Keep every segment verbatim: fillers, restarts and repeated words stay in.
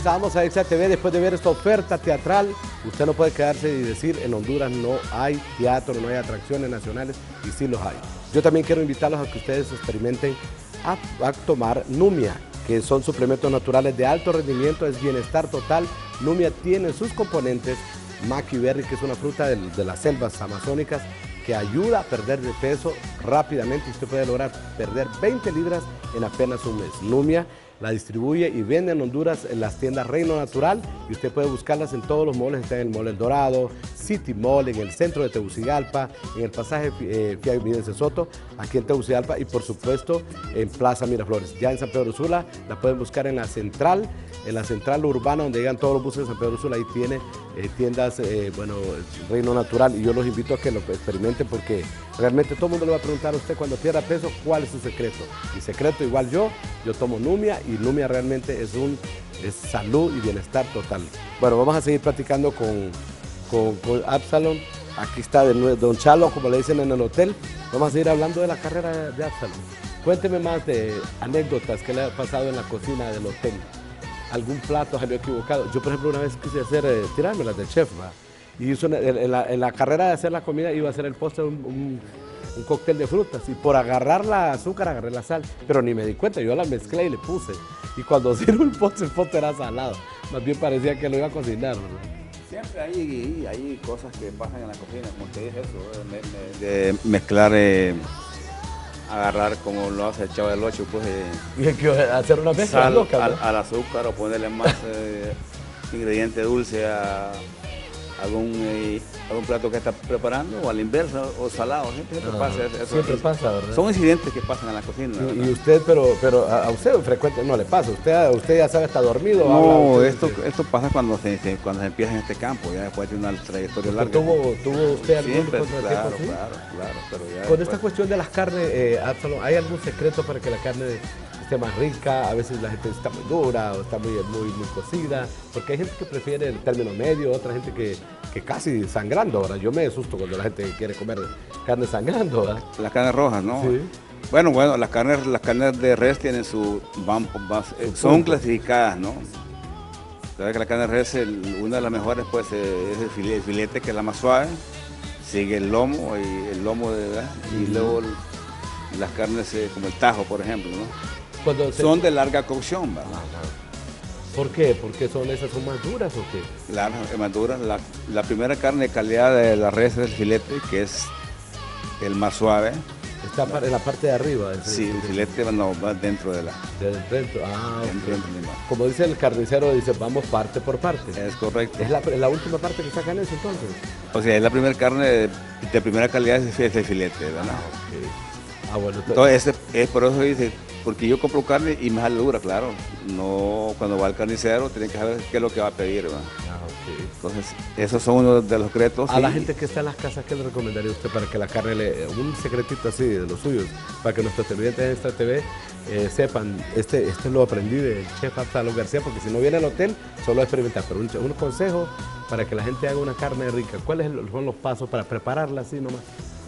regresamos a Exa T V después de ver esta oferta teatral. Usted no puede quedarse y decir, en Honduras no hay teatro, no hay atracciones nacionales, y sí los hay. Yo también quiero invitarlos a que ustedes experimenten a, a tomar Numia, que son suplementos naturales de alto rendimiento, es bienestar total. Numia tiene sus componentes, Maki Berry, que es una fruta de, de las selvas amazónicas, que ayuda a perder de peso rápidamente. Usted puede lograr perder veinte libras en apenas un mes. Numia la distribuye y vende en Honduras en las tiendas Reino Natural, y usted puede buscarlas en todos los malls. Está en el Mall El Dorado, City Mall, en el centro de Tegucigalpa, en el pasaje eh, Fiavidense Soto, aquí en Tegucigalpa, y por supuesto en Plaza Miraflores. Ya en San Pedro Sula la pueden buscar en la central, en la central urbana donde llegan todos los buses de San Pedro Sula. Ahí tiene eh, tiendas, eh, bueno, Reino Natural, y yo los invito a que lo experimenten, porque realmente todo el mundo le va a preguntar a usted cuando pierda peso cuál es su secreto. Mi secreto, igual yo, yo tomo Numia, y Numia realmente es, un, es salud y bienestar total. Bueno, vamos a seguir platicando con, con, con Absalom. Aquí está de nuevo Don Chalo, como le dicen en el hotel. Vamos a seguir hablando de la carrera de Absalom. Cuénteme más de anécdotas que le ha pasado en la cocina del hotel. ¿Algún plato salió equivocado? Yo, por ejemplo, una vez quise hacer, eh, tirármelas de chef, ¿va? Y hizo una, en, la, en la carrera de hacer la comida iba a hacer el postre un, un, un cóctel de frutas, y por agarrar la azúcar agarré la sal, pero ni me di cuenta, yo la mezclé y le puse. Y cuando sirvo el postre, el postre era salado. Más bien parecía que lo iba a cocinar, ¿verdad? Siempre hay, hay cosas que pasan en la cocina, como usted dice eso, de, de, de mezclar, eh, agarrar como lo hace el Chavo del Ocho, pues eh, hacer una mezcla sal loca, ¿no? al, al azúcar, o ponerle más eh, ingrediente dulce a algún, eh, algún plato que está preparando, o a la inversa, o salado. Siempre, siempre, Ah, pasa, eso, siempre eso, pasa, ¿verdad? Son incidentes que pasan en la cocina. Y, y usted, pero, pero a usted frecuente no le pasa, usted, usted ya sabe, está dormido. No, habla, esto, usted, esto pasa cuando se, se- cuando se empieza en este campo, ya después de una trayectoria larga. ¿Tuvo, ¿Tuvo usted algún Siempre, contratiempo claro, así? claro, claro, pero ya Con después- esta cuestión de las carnes, eh, Absalom, ¿hay algún secreto para que la carne esté más rica? A veces la gente está muy dura o está muy, muy, muy cocida, porque hay gente que prefiere el término medio, otra gente que, que casi sangrando. Ahora, yo me asusto cuando la gente quiere comer carne sangrando, ¿verdad? las carnes rojas, ¿no? Sí. Bueno, bueno, las carnes, las carnes de res tienen su, van, van- eh, Su son punto. clasificadas, ¿no? Sabes que la carne de res, el- una de las mejores, pues, eh, es el filete, el filete, que es la más suave, sigue el lomo, y el lomo de ¿verdad? Y luego el- las carnes eh, como el tajo, por ejemplo, ¿no? Cuando se- Son de larga cocción, ¿verdad? ¿Por qué? ¿Porque son esas son más duras o qué? Claro, es más dura. La, la primera carne de calidad de la res es el filete, que es el más suave. Está par- en la parte de arriba. ese- Sí, el filete bueno, va dentro de la... de dentro. Ah, ok. dentro, dentro de la- Como dice el carnicero, dice, vamos parte por parte. Es correcto. Es la, la última parte que sacan eso, entonces. O sea, es la primera carne de, de primera calidad, es el filete, ¿verdad? Ok. Ah, bueno. Entonces, ese- es por eso dice, porque yo compro carne y me sale dura, claro. No, cuando va al carnicero, tiene que saber qué es lo que va a pedir, ¿verdad? Ah, ok. Entonces, esos son uno de los secretos. A la y- gente que está en las casas, ¿qué le recomendaría usted para que la carne le... un secretito así de los suyos, para que nuestros televidentes de esta T V eh, sepan, este, este lo aprendí del chef Absalom García, porque si no viene al hotel, solo a experimentar, pero un, un consejo para que la gente haga una carne rica. ¿Cuáles son los pasos para prepararla así nomás?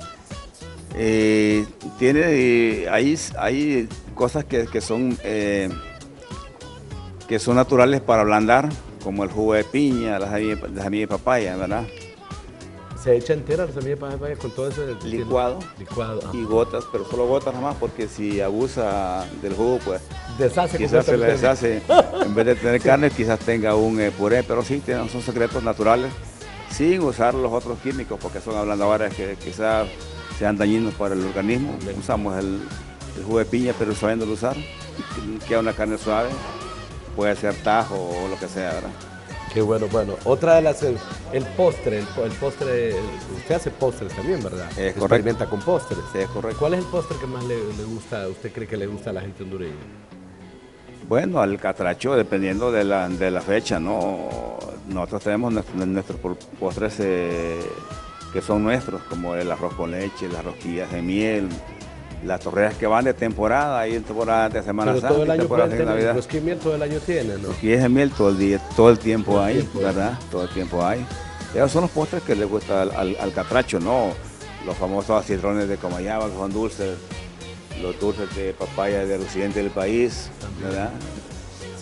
Eh, tiene, eh, hay, hay cosas que, que son, eh, que son naturales para ablandar, como el jugo de piña, la semilla la semilla de papaya, ¿verdad? Se echa entera la semilla de papaya con todo eso del- Licuado. Licuado. ah. Y gotas, pero solo gotas nada más, porque si abusa del jugo, pues Deshace quizás se le completamente. deshace. En vez de tener carne, quizás tenga un eh, puré, pero sí, tienen- son secretos naturales, sin usar los otros químicos, porque son ablandadores que quizás sean dañinos para el organismo. Usamos el, el jugo de piña, pero sabiéndolo usar, queda una carne suave, puede ser tajo o lo que sea, ¿verdad? Qué bueno, bueno. Otra de las, el, el postre, el, po- el postre, el- usted hace postres también, ¿verdad? Es correcto. Experimenta con postres. Sí, es correcto. ¿Cuál es el postre que más le, le gusta, usted cree que le gusta a la gente hondureña? Bueno, al catracho, dependiendo de la, de la fecha, ¿no? Nosotros tenemos nuestros, nuestros por- postres eh, que son nuestros, como el arroz con leche, las rosquillas de miel, las torrejas que van de temporada, hay temporada de Semana Pero Santa, todo el y año temporada pueden de tener, Navidad. los que miel todo el año tienen, ¿no? Rosquillas de miel todo el día, todo el tiempo Todo el hay, tiempo, ¿verdad? Todo el tiempo hay. Esos son los postres que le gusta al, al- al catracho, ¿no? Los famosos citrones de Comayaba, que son dulces, los dulces de papaya del occidente del país, ¿verdad? Sí,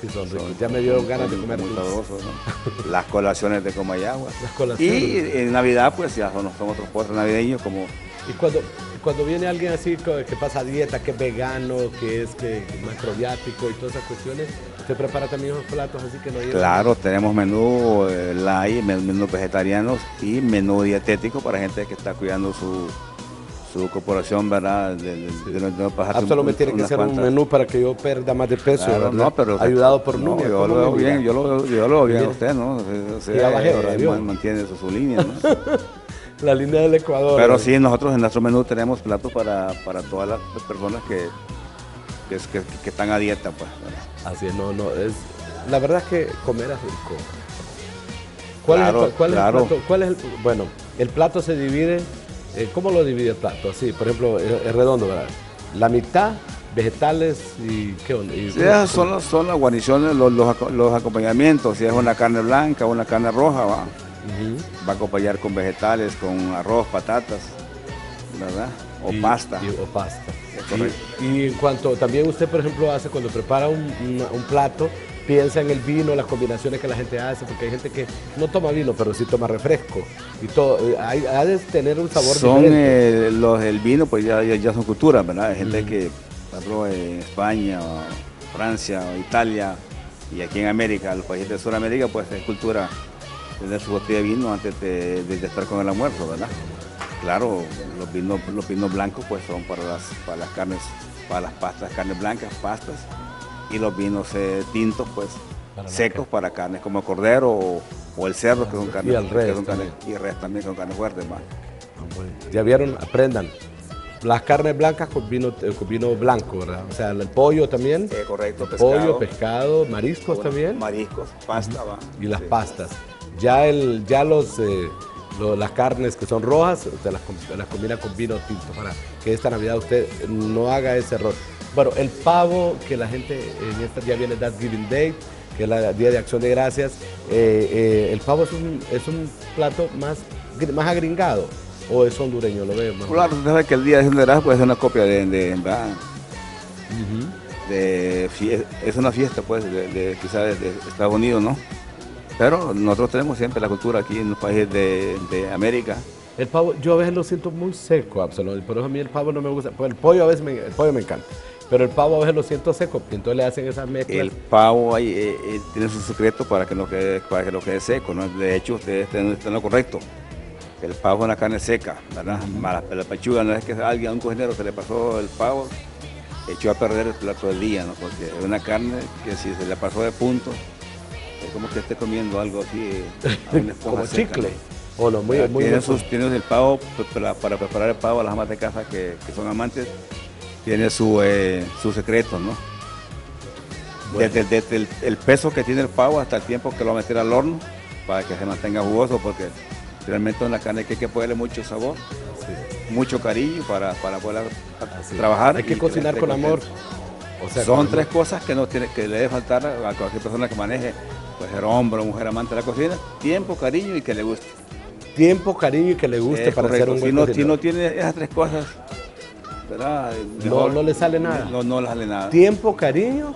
sí son ricos. Son- Ya me dio son- ganas de son comer muy dulces. sabrosos, ¿no? Las colaciones de Comayagua. Las colaciones. Y en Navidad, pues ya son, son otros postres navideños como Y cuando, cuando viene alguien así co- que pasa dieta, que es vegano, que es que, macrobiático y todas esas cuestiones, ¿usted prepara también esos platos así que no llevan? Claro, tenemos menú eh, light, men- menú vegetarianos y menú dietético para gente que está cuidando su, su corporación, ¿verdad? De, de- de no- de no pasarse Absolutamente un- tiene que unas ser un cuantas- menú para que yo pierda más de peso, Claro, ¿verdad? no, pero Ayudado por no, Numia. yo ¿cómo lo veo me bien, mira? yo lo veo, yo lo veo bien a Bien. usted, ¿no? O sea, Ya bajé, ¿verdad? eh, ¿Vio? man- mantiene su, su línea, ¿no? La línea del Ecuador. Pero ¿verdad? sí, nosotros en nuestro menú tenemos platos para, para todas las personas que, que, es- que- que están a dieta, pues. ¿verdad? Así es, no, no, es, la verdad es que comer es rico. ¿Cuál, Claro, es, el, cuál claro. es el plato? ¿Cuál es el, bueno, el plato se divide, eh, ¿cómo lo divide el plato? Así, por ejemplo, es, es redondo, ¿verdad? La mitad, vegetales y ¿qué onda? Y- Sí, esas son, las- son las guarniciones, los, los, aco- los acompañamientos. Si es una carne blanca o una carne roja, va, Ujú. va a acompañar con vegetales, con arroz, patatas, ¿verdad? O Y- pasta. y- o pasta. Es correcto. Y, y en cuanto también usted, por ejemplo, hace cuando prepara un, una- un plato, piensa en el vino, las combinaciones que la gente hace, porque hay gente que no toma vino, pero sí toma refresco. Y todo, eh, hay, ha de tener un sabor Son diferente. eh, los el vino, pues ya, ya, ya son culturas, ¿verdad? Hay gente que, por ejemplo, en España, o Francia, o Italia, y aquí en América, los países de Sudamérica, pues es cultura tener su botella de vino antes de, de- de estar con el almuerzo, ¿verdad? Claro, los vinos, los vinos blancos pues son para las, para las carnes, para las pastas, carnes blancas, pastas, y los vinos eh, tintos pues Para la secos carne. para carnes como cordero o, o el cerdo, que son carnes, el que res son carnes- también. y el res también son carnes fuertes, más. Ya vieron, aprendan. Las carnes blancas con vino, eh, con vino blanco, ¿verdad? O sea, el pollo también. Eh, correcto, Pollo, pescado, mariscos Bueno, también. Mariscos, pasta, va. Y las Sí. pastas. Ya, el, ya los, eh, lo- las carnes que son rojas, usted las, com- las combina con vino tinto para que esta Navidad usted no haga ese error. Bueno, el pavo que la gente en esta día viene Thanksgiving Day, que es el Día de Acción de Gracias, eh, eh, el pavo es un, es un plato más, gr- más agringado o es hondureño, lo veo más. Claro, usted sabe que el Día de Acción de Gracias pues, es una copia de, de, ¿verdad? Ujú. de fie- es una fiesta pues de, de quizás de, de Estados Unidos, ¿no? Pero nosotros tenemos siempre la cultura aquí en los países de, de América. El pavo, yo a veces lo siento muy seco, Absalón, por eso a mí el pavo no me gusta. Pues el pollo a veces me, el pollo me encanta, pero el pavo a veces lo siento seco, y entonces le hacen esas mezclas. El pavo ahí eh, eh, tiene su secreto para que no quede, para que no quede seco, ¿no? De hecho, ustedes están, están en lo correcto. El pavo es una carne seca, ¿verdad? Mala- la pechuga, no es que a alguien, a un cocinero se le pasó el pavo, echó a perder el plato del día, ¿no? Porque es una carne que si se le pasó de punto, es como que esté comiendo algo así, eh, a una esponja como seca, chicle. ¿no? O no, muy, Ya, muy tiene, muy- sus, tiene el pavo, pues, para, para preparar el pavo, las amas de casa que, que son amantes, tiene su, eh, su secreto, ¿no? Bueno. Desde, desde el, el peso que tiene el pavo hasta el tiempo que lo va a meter al horno, para que se mantenga jugoso, porque realmente es una carne que hay que ponerle mucho sabor, sí. mucho cariño para, para poder a- Así. trabajar. Hay que y cocinar esté con amor. contento. O sea, Son con tres amor. cosas que, no tiene, que le debe faltar a cualquier persona que maneje, pues ser hombre o mujer amante de la cocina: tiempo, cariño y que le guste. Tiempo, cariño y que le guste Es para correcto. hacer un si buen no, si cocinero. no tiene esas tres cosas, ¿verdad? No- no le sale nada. No, no le sale nada. Tiempo, cariño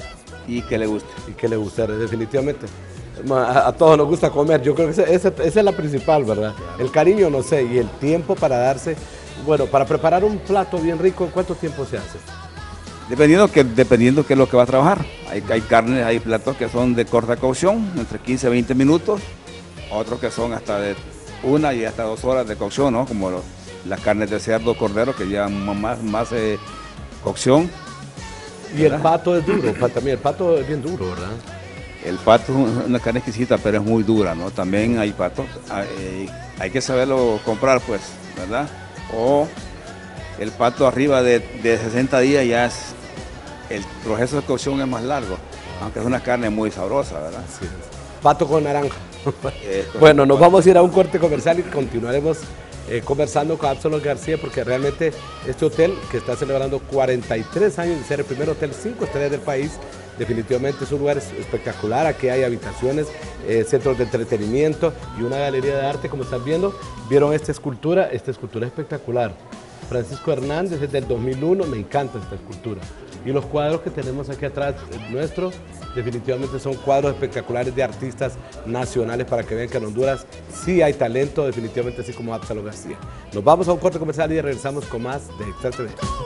Y que le guste. y que le guste, definitivamente. Ma- A, a todos nos gusta comer, yo creo que esa, esa- esa es la principal, ¿verdad? El cariño, no sé, y el tiempo para darse, bueno, para preparar un plato bien rico, ¿en cuánto tiempo se hace? Dependiendo que dependiendo qué es lo que va a trabajar. Hay, hay carnes, hay platos que son de corta cocción, entre quince a veinte minutos. Otros que son hasta de una y hasta dos horas de cocción, ¿no? Como los- las carnes de cerdo, cordero, que llevan más, más eh, cocción. Y el ¿Verdad? pato es duro, pa- también el pato es bien duro, ¿verdad? El pato es una carne exquisita, pero es muy dura, ¿no? También hay patos, ah, eh, hay que saberlo comprar, pues, ¿verdad? O el pato arriba de, de sesenta días ya es, el proceso de cocción es más largo, aunque es una carne muy sabrosa, ¿verdad? Sí. Pato con naranja. Eh, Bueno, nos vamos a ir a un corte comercial y continuaremos eh, conversando con Absalón García, porque realmente este hotel, que está celebrando cuarenta y tres años de ser el primer hotel cinco estrellas del país, definitivamente es un lugar espectacular. Aquí hay habitaciones, eh, centros de entretenimiento y una galería de arte, como están viendo. Vieron esta escultura, esta escultura es espectacular. Francisco Hernández es del dos mil uno, me encanta esta escultura. Y los cuadros que tenemos aquí atrás nuestros, definitivamente son cuadros espectaculares de artistas nacionales para que vean que en Honduras sí hay talento, definitivamente así como Absalom García. Nos vamos a un corte comercial y regresamos con más de Extra T V.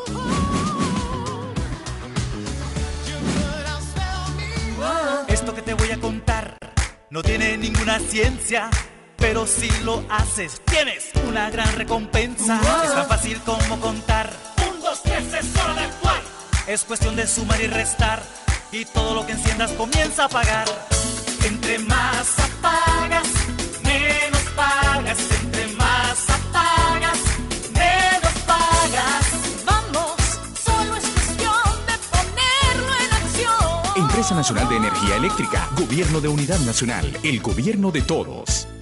Esto que te voy a contar no tiene ninguna ciencia, pero si lo haces tienes una gran recompensa. Es tan fácil como contar. Un, dos, tres, es hora de actuar. Es cuestión de sumar y restar, y todo lo que enciendas comienza a pagar. Entre más apagas, menos pagas. Entre más apagas, menos pagas. Vamos, solo es cuestión de ponerlo en acción. Empresa Nacional de Energía Eléctrica, Gobierno de Unidad Nacional, el gobierno de todos.